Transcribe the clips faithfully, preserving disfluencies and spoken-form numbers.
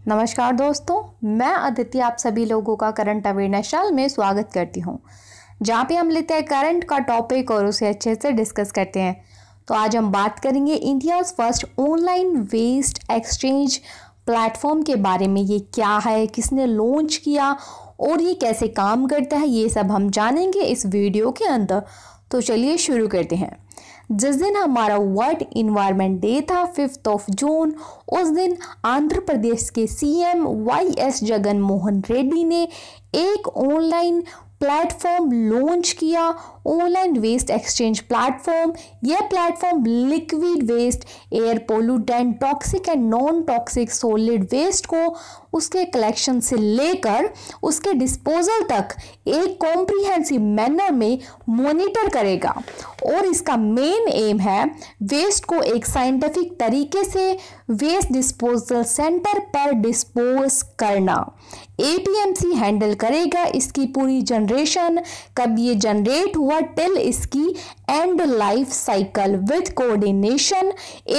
नमस्कार दोस्तों, मैं अदिति आप सभी लोगों का करंट अवेयरनेस चैनल में स्वागत करती हूं, जहां पे हम लेते हैं करंट का टॉपिक और उसे अच्छे से डिस्कस करते हैं। तो आज हम बात करेंगे India's first online waste exchange platform के बारे में। ये क्या है, किसने लॉन्च किया और ये कैसे काम करता है, ये सब हम जानेंगे इस वीडियो के अंदर। तो चलिए शुरू करते हैं। जिस दिन हमारा वर्ल्ड इन्वायरमेंट डे था फिफ्थ ऑफ जून, उस दिन आंध्र प्रदेश के CM Y S Jagan Mohan Reddy ने एक ऑनलाइन प्लेटफॉर्म लॉन्च किया, ऑनलाइन वेस्ट एक्सचेंज प्लेटफॉर्म। यह platform liquid waste, air pollutant, toxic and non toxic solid waste को उसके कलेक्शन से लेकर उसके डिस्पोजल तक एक कॉम्प्रिहेंसिव मैनर में मॉनिटर करेगा। और इसका मेन एम है वेस्ट को एक साइंटिफिक तरीके से वेस्ट डिस्पोजल सेंटर पर डिस्पोज करना। एपीएमसी हैंडल करेगा इसकी पूरी जनरेशन, कब ये जनरेट हुआ टिल इसकी end life cycle with coordination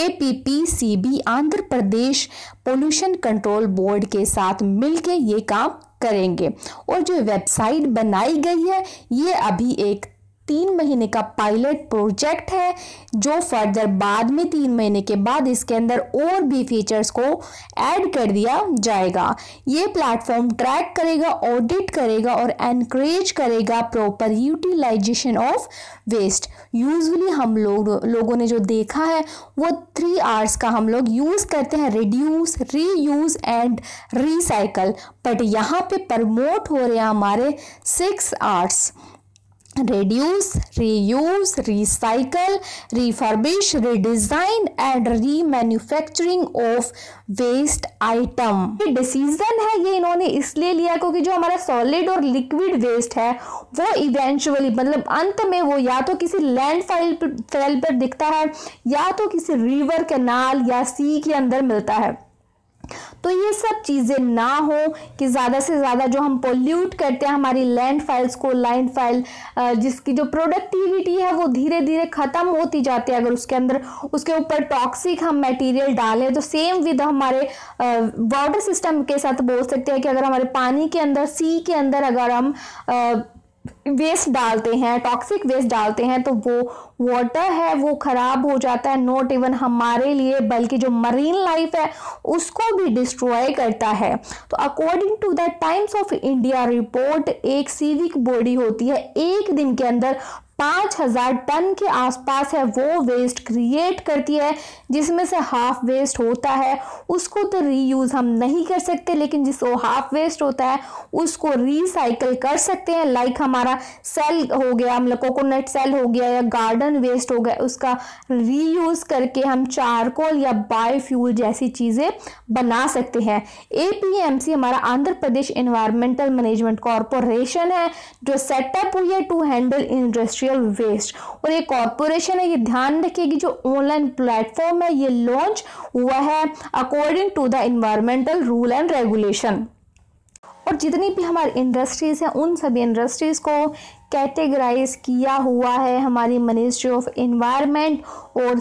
APPCB Andhra Pradesh pollution control board के साथ मिलके ये काम करेंगे। और जो वेबसाइट बनाई गई है ये अभी एक तीन महीने का पायलट प्रोजेक्ट है, जो फर्दर बाद में तीन महीने के बाद इसके अंदर और भी फीचर्स को ऐड कर दिया जाएगा। ये प्लेटफॉर्म ट्रैक करेगा, ऑडिट करेगा और एनकरेज करेगा proper utilization of waste. Usually हम लोग लोगों ने जो देखा है वो थ्री आवर्स का हम लोग यूज करते हैं, reduce, reuse and recycle, but यहाँ पे प्रमोट हो रहे हैं हमारे six hours. reduce, reuse, recycle, refurbish, redesign and remanufacturing of waste item। ये डिसीजन है ये इन्होंने इसलिए लिया क्योंकि जो हमारा सॉलिड और लिक्विड वेस्ट है वो इवेंचुअली मतलब अंत में वो या तो किसी लैंड फाइल फैल पर दिखता है या तो किसी रिवर, कैनाल या सी के अंदर मिलता है। तो ये सब चीज़ें ना हो कि ज़्यादा से ज़्यादा जो हम पोल्यूट करते हैं हमारी लैंड फाइल्स को, लैंड फाइल जिसकी जो प्रोडक्टिविटी है वो धीरे धीरे ख़त्म होती जाती है। अगर उसके अंदर उसके ऊपर टॉक्सिक हम मटेरियल डालें तो सेम विद हमारे वाटर सिस्टम के साथ बोल सकते हैं कि अगर हमारे पानी के अंदर, सी के अंदर अगर हम आ, वेस्ट डालते हैं, टॉक्सिक वेस्ट डालते हैं तो वो वाटर है वो खराब हो जाता है, नॉट इवन हमारे लिए बल्कि जो मरीन लाइफ है उसको भी डिस्ट्रॉय करता है। तो according to the Times of India report, एक सिविक बॉडी होती है एक दिन के अंदर पाँच हजार टन के आसपास है वो वेस्ट क्रिएट करती है, जिसमें से हाफ वेस्ट होता है उसको तो रीयूज हम नहीं कर सकते, लेकिन जिसको हाफ वेस्ट होता है उसको रिसाइकल कर सकते हैं। लाइक हमारा सेल हो गया, मतलब कोकोनट सेल हो गया या गार्डन वेस्ट हो गया, उसका रीयूज करके हम चारकोल या बायोफ्यूल जैसी चीज़ें बना सकते हैं। एपीएमसी हमारा Andhra Pradesh environmental management corporation है जो सेटअप हुई है टू हैंडल इंडस्ट्री वेस्ट। और ये कॉर्पोरेशन है, ये ध्यान रखिए कि जो ऑनलाइन प्लेटफॉर्म है ये लॉन्च हुआ है according to the environmental rule and regulation. और जितनी भी हमारी इंडस्ट्रीज हैं उन सभी इंडस्ट्रीज को कैटेगराइज किया हुआ है हमारी मिनिस्ट्री ऑफ एनवायरनमेंट और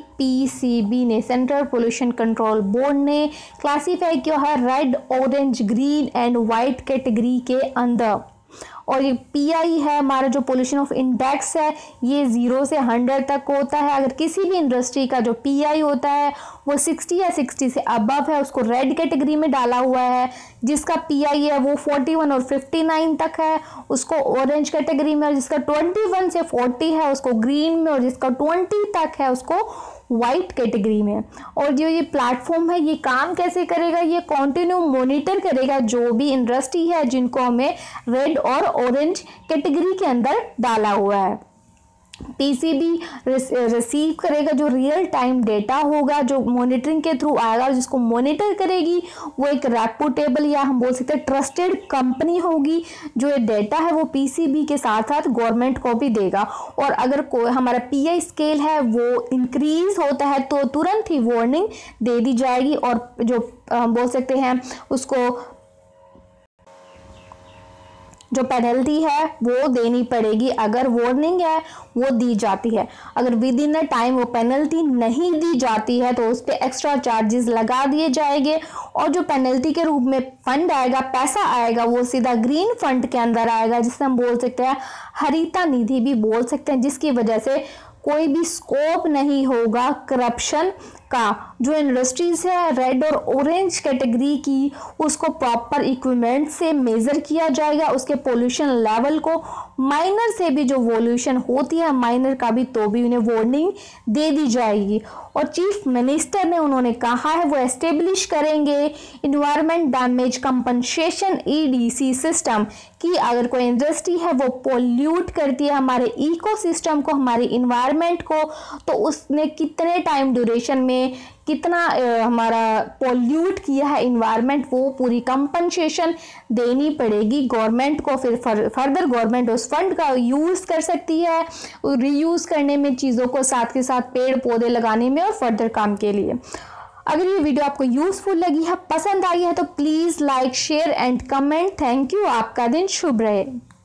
सीपीसीबी ने, सेंट्रल पोल्यूशन कंट्रोल बोर्ड ने क्लासीफाई किया है red, orange, green and white category के अंदर। और ये पीआई है हमारा जो पोल्यूशन ऑफ इंडेक्स है ये ज़ीरो से हंड्रेड तक होता है। अगर किसी भी इंडस्ट्री का जो पीआई होता है वो सिक्सटी या सिक्सटी से अबव है उसको रेड कैटेगरी में डाला हुआ है, जिसका पीआई है वो फोर्टी वन और फिफ्टी नाइन तक है उसको ऑरेंज कैटेगरी में, और जिसका ट्वेंटी वन से फोर्टी है उसको ग्रीन में, और जिसका ट्वेंटी तक है उसको वाइट कैटेगरी में। और जो ये प्लेटफॉर्म है ये काम कैसे करेगा, ये कंटिन्यू मॉनिटर करेगा जो भी इंडस्ट्री है जिनको हमें रेड और ऑरेंज कैटेगरी के अंदर डाला हुआ है। पीसीबी रिसीव करेगा जो रियल टाइम डेटा होगा जो मॉनिटरिंग के थ्रू आएगा, जिसको मॉनिटर करेगी वो एक रेपुटेबल या हम बोल सकते हैं ट्रस्टेड कंपनी होगी जो ये डेटा है वो पीसीबी के साथ साथ गवर्नमेंट को भी देगा। और अगर कोई हमारा पीआई स्केल है वो इंक्रीज होता है तो तुरंत ही वार्निंग दे दी जाएगी और जो बोल सकते हैं उसको जो पेनल्टी है वो देनी पड़ेगी। अगर वार्निंग है वो दी जाती है, अगर विद इन अ टाइम वो पेनल्टी नहीं दी जाती है तो उस पर एक्स्ट्रा चार्जेस लगा दिए जाएंगे और जो पेनल्टी के रूप में फंड आएगा, पैसा आएगा, वो सीधा ग्रीन फंड के अंदर आएगा, जिसे हम बोल सकते हैं हरिता निधि भी बोल सकते हैं, जिसकी वजह से कोई भी स्कोप नहीं होगा करप्शन का। जो इंडस्ट्रीज है रेड और ऑरेंज कैटेगरी की, उसको प्रॉपर इक्विपमेंट से मेजर किया जाएगा, उसके पोल्यूशन लेवल को, माइनर से भी जो वॉल्यूशन होती है माइनर का भी, तो भी उन्हें वार्निंग दे दी जाएगी। और चीफ मिनिस्टर ने उन्होंने कहा है वो एस्टेब्लिश करेंगे environment damage compensation EDC system, कि अगर कोई इंडस्ट्री है वो पोल्यूट करती है हमारे इकोसिस्टम को, हमारे इन्वायरमेंट को, तो उसने कितने टाइम ड्यूरेशन में कितना आ, हमारा पोल्यूट किया है इन्वायरमेंट, वो पूरी कंपनसेशन देनी पड़ेगी गवर्नमेंट को। फिर फर, फर्दर गवर्नमेंट उस फंड का यूज़ कर सकती है रीयूज़ करने में, चीज़ों को साथ के साथ पेड़ पौधे लगाने में और फर्दर काम के लिए। अगर ये वीडियो आपको यूज़फुल लगी है, पसंद आई है, तो please like share and comment. Thank you. आपका दिन शुभ रहे।